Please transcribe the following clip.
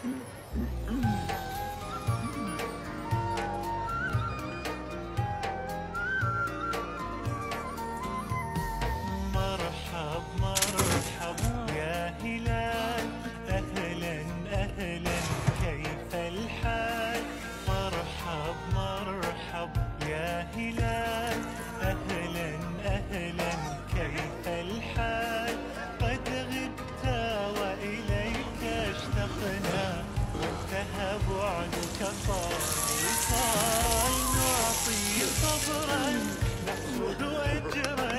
مرحب مرحب يا هلال، أهلا أهلا كيف الحال؟ مرحب مرحب يا هلال، أهلا أهلا كيف الحال؟ قد غبت وإليك اشتقنا، وانتهى بعدك صار وصال. نعطي صبرا نأخذ أجرا،